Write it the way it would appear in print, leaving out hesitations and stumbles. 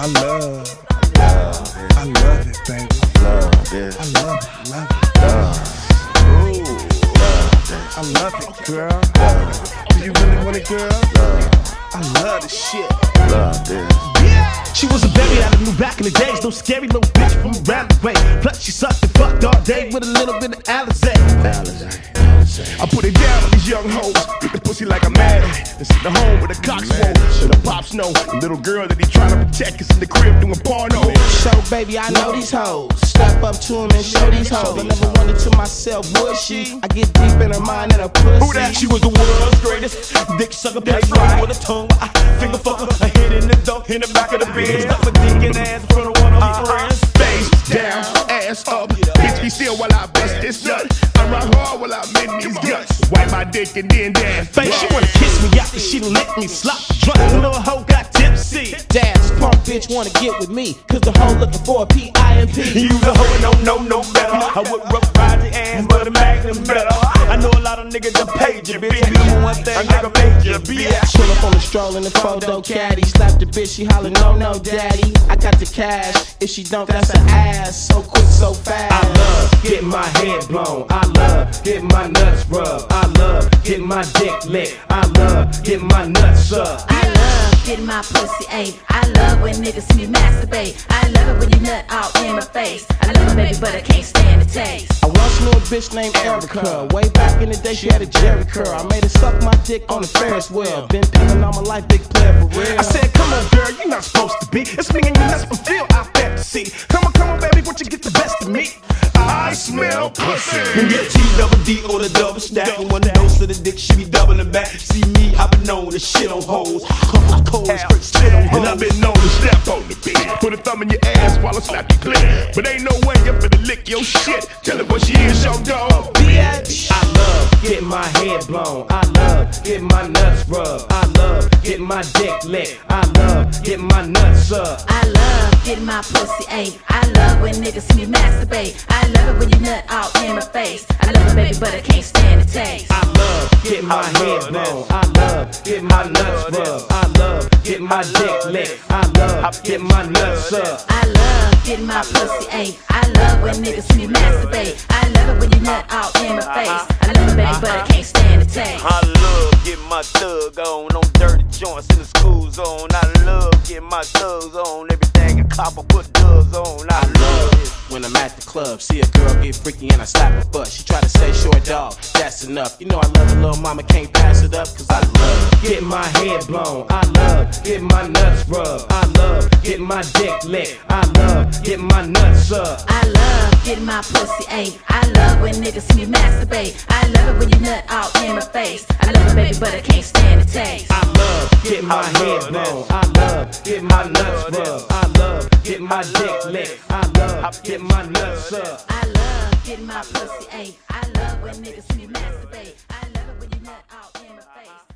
I love it, baby. Love this. I love it, love it. Ooh, love this. I love it, girl. Do you really want it, girl? I love this shit. Love this. She was a baby out of new back in the days. No scary little bitch from around the way. Plus she sucked and fucked all day with a little bit of Alizé. I put it down on these young hoes with the pussy like a man. And sit at home with a cock swole. So the pops know the little girl that he trying to protect is in the crib doing porno. So baby, I know these hoes. Step up to them and show these hoes. I never wondered to myself, would she? I get deep in her mind and her pussy. Who that? She was the world's greatest dick sucker, place right with a tongue. I finger fucker, a hit in the dunk, in the back of the bed. Stuff a dick in the ass in front of one of my friends. Face down, ass up. Bitch be still while I bust this nut. I ride hard while I'm in these guts. Wipe my dick and then dance. Face, she wanna kiss me after she lick me, slop drunk. The little hoe got tipsy. Damn, this punk bitch wanna get with me, cause the hoe looking for a PIMP. You the hoe and don't know no better. I would rough ride your ass, but a magnum better. I know a lot of niggas that paid you, bitch. Number one thing, nigga made you, bitch. Pull up on the stroll in the photo caddy. Slap the bitch, she holler, no, no, daddy. I got the cash, if she don't, that's an ass. So quick, so fast. I love getting my head blown. I love getting my nuts rubbed. I love getting my dick licked. I love getting my nuts sucked. I love getting my pussy ate. I love when niggas see me masturbate. I love it when you nut all in my face. I love it, baby, but I can't stand the taste. I once knew a bitch named Erica. Way back in the day, she had a Jerry curl. I made her suck my dick on the Ferris wheel. Been pimping all my life, big player for real. I said, come on, girl, you're not supposed to be. It's me and you, that's what feel I bet to see. Come on, baby, won't you get the best of me? I smell pussy. You get T-double-D or the double stack. And one dose of the dick, she be doubling back. See me, I've been known to shit on hoes. Couple cold, straight spit on hoes. And I've been known to step on the bitch. Put a thumb in your ass while I slap your clit. But ain't no way you finna lick your shit. Tell her what she is, your dog. Bitch. I love getting my head blown. I love getting my nuts rubbed. I love getting my dick licked. I love getting my nuts sucked. I love getting my pussy ate. I love when niggas see me masturbate. I love it when you nut all in my face. I love it, baby, but I can't stand the taste. I love getting my head blown. I love getting my nuts rubbed. I love getting my dick licked. I love getting my nuts sucked. I love getting my pussy ate. I love when niggas see me masturbate. I love it when you nut all in my face. I love it, baby, but I can't stand the taste. I love getting my thug on dirty joints in the school zone. I love getting my thugs on everything a copper put dubs on. I love it. When I'm at the club, see a girl get freaky and I slap her butt. She try to say short dog, that's enough. You know I love her, little mama, can't pass it up. Cause I love getting my head blown. I love getting my nuts rubbed. I love getting my dick licked. I love getting my nuts sucked. I love getting my pussy ate. I love when niggas see me masturbate. I love it when you nut all in my face. I love it, baby, but I can't stand the taste. I love getting my head blown. I love getting my nuts rubbed. I love getting my dick licked. I love getting my nuts sucked. I love getting my pussy ate. I love when niggas see me masturbate. I love it when you nut all in my face.